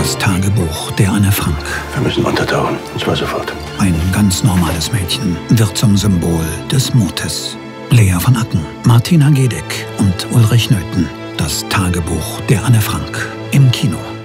Das Tagebuch der Anne Frank. Wir müssen untertauchen, und zwar sofort. Ein ganz normales Mädchen wird zum Symbol des Mutes. Lea von Acken, Martina Gedeck und Ulrich Nöthen. Das Tagebuch der Anne Frank. Im Kino.